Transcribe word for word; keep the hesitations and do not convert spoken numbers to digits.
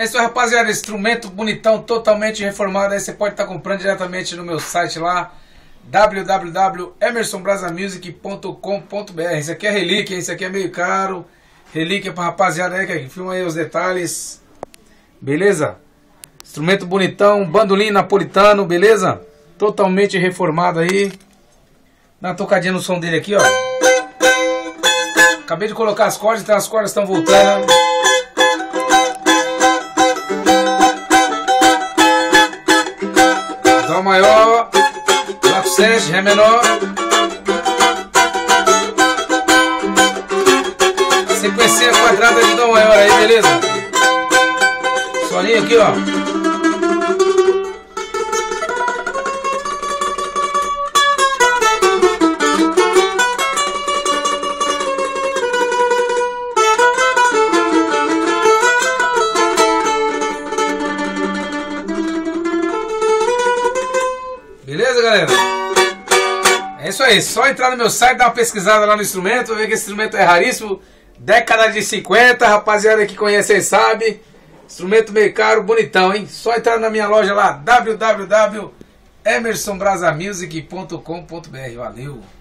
É isso aí, rapaziada, instrumento bonitão, totalmente reformado. Aí você pode estar comprando diretamente no meu site lá, w w w ponto emerson brasa music ponto com ponto b r. Isso aqui é relíquia, isso aqui é meio caro. Relíquia pra rapaziada aí que filma aí os detalhes. Beleza? Instrumento bonitão, bandolim napolitano, beleza? Totalmente reformado aí. Dá uma tocadinha no som dele aqui, ó. Acabei de colocar as cordas, então as cordas estão voltando. Dó maior, Lá sete, Ré menor. Sequência quadrada de Dó maior aí, beleza? Solinho aqui, ó. Beleza, galera? É isso aí, só entrar no meu site, dar uma pesquisada lá no instrumento, ver que esse instrumento é raríssimo, década de cinquenta, rapaziada que conhece aí sabe, instrumento meio caro, bonitão, hein? Só entrar na minha loja lá, w w w ponto emerson brasa music ponto com ponto b r. Valeu!